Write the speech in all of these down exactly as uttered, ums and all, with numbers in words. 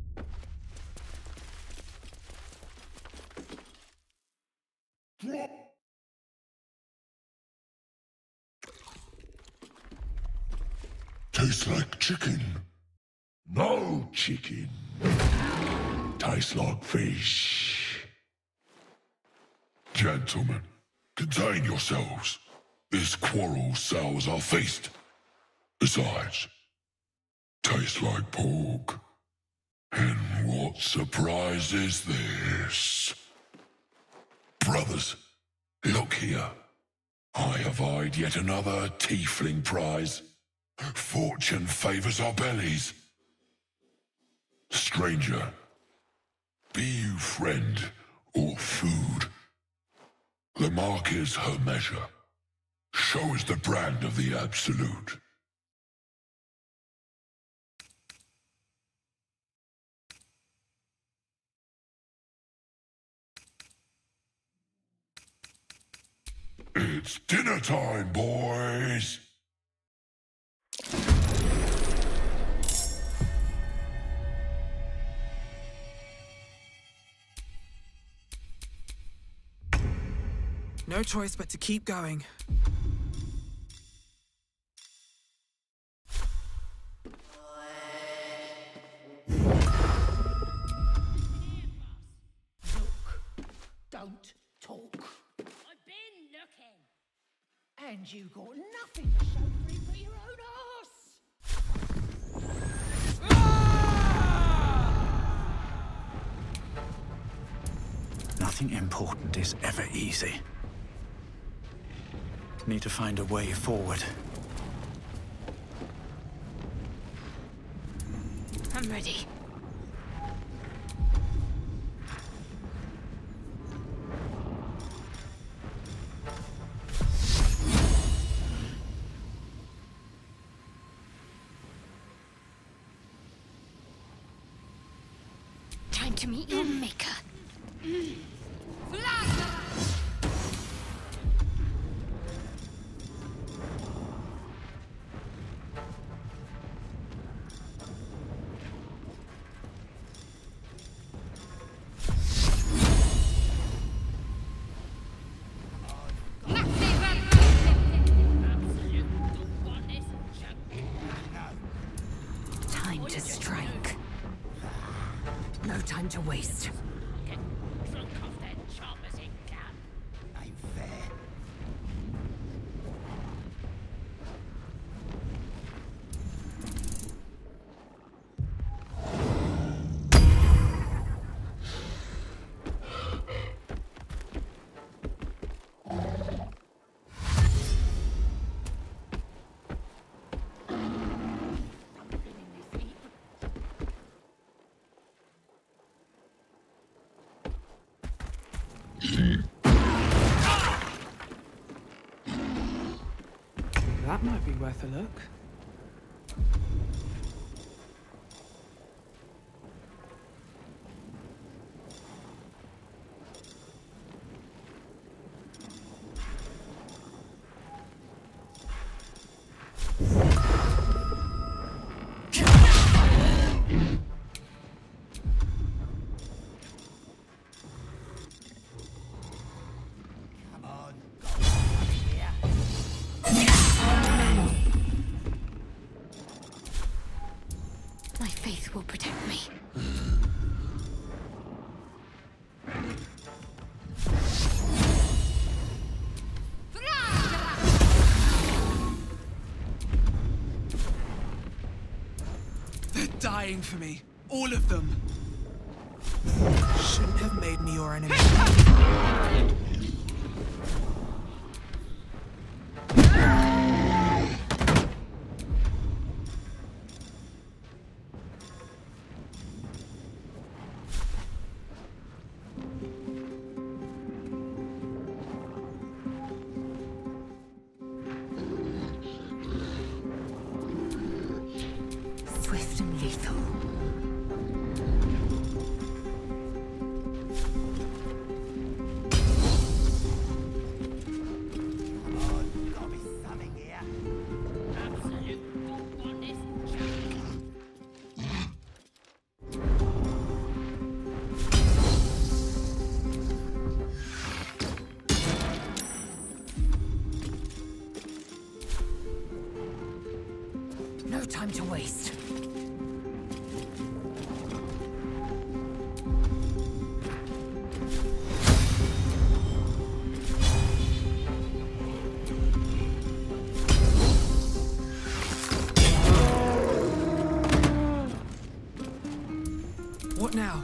Tastes like chicken. No chicken. Tastes like fish. Gentlemen, contain yourselves. This quarrel sours our feast. Besides, tastes like pork. And what surprise is this? Brothers, look here. I have eyed yet another tiefling prize. Fortune favors our bellies. Stranger, be you friend or food. The mark is her measure. Show us the brand of the absolute. It's dinner time, boys! No choice but to keep going. Don't talk. I've been looking. And you got nothing to show for it but your own arse. Nothing important is ever easy. Need to find a way forward. I'm ready. Time to meet your maker. Time to strike. No time to waste. Get drunk off their choppers in camp. Ain't fair. That might be worth a look. My faith will protect me. They're dying for me. All of them. Shouldn't have made me your enemy. Swift and lethal. time to waste. What now?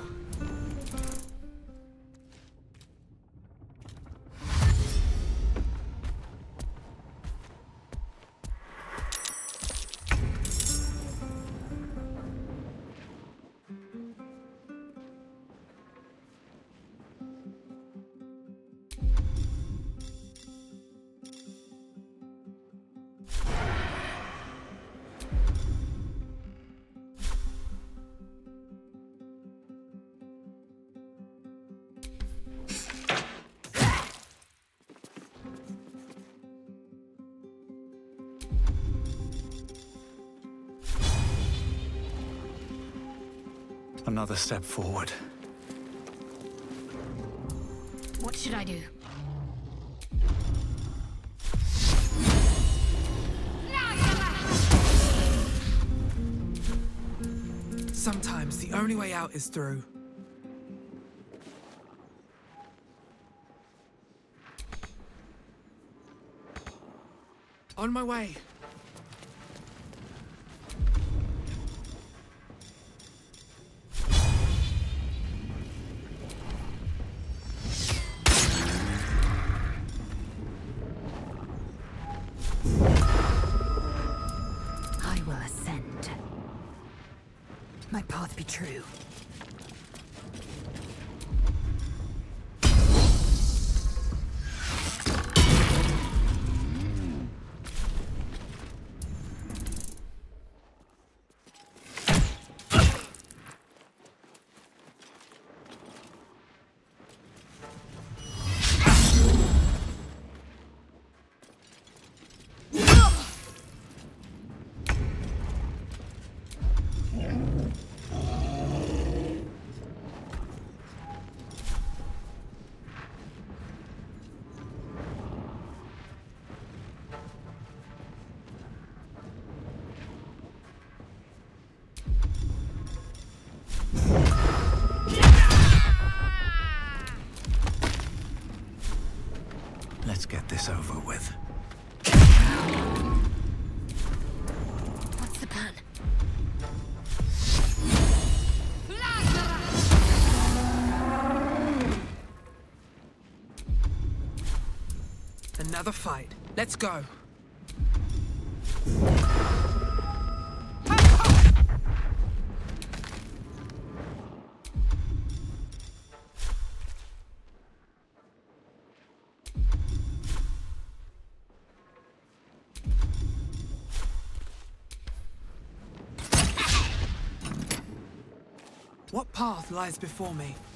Another step forward. What should I do? Sometimes the only way out is through. On my way. I will ascend. My path be true. Let's get this over with. What's the plan? Another fight. Let's go. What path lies before me?